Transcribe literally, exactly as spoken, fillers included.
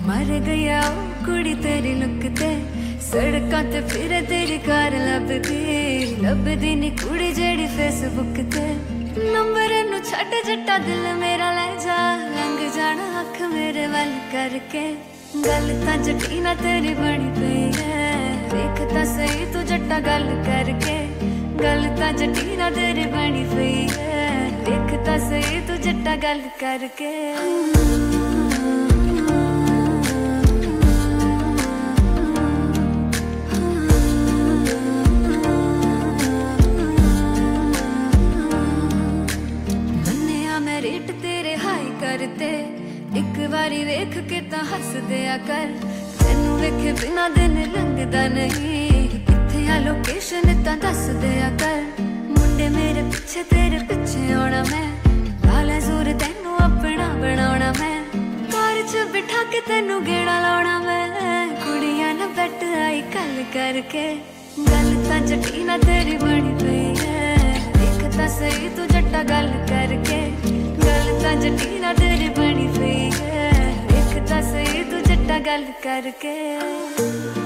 मर गया कुड़ी तेरी लुक ते, सड़कां ते फिरे तेरी कार लभदी लभदी नी कुड़ी जेड़ी फेसबुक ते। नंबर नू छड्ड जट्टा दिल मेरा ले जा, लंघ जाना अख मेरे वल करके। गल तां जट्टी ना तेरी बनी पई है, देख तां सही तू जट्टा गल करके। गल तां जट्टी ना तेरी बनी पई है, देख तां सही तू जट्टा गल करके। रेट तेरे हाई करते, एक बारी वेख के तां हस दिया कर। तेनू वेखे बिना दिन लंघदा नहीं, कित्थे आ लोकेशन तां दस दिया कर। मुंडे मेरे पिछे तेरे पिछे आना मैं, लाला जोर तेनू अपना बनाना मैं। कार च बिठा के तेनू गेड़ा लाउणा मैं, कुड़ियां ना बैठ आई कल करके। गल तां जट्टी ना तेरी बनी पई है, देख तां सही तू जट्टा गल करके। गल तां जट्टी ना तेरी बनी पई है, देख तां सही तू जट्टा गल करके।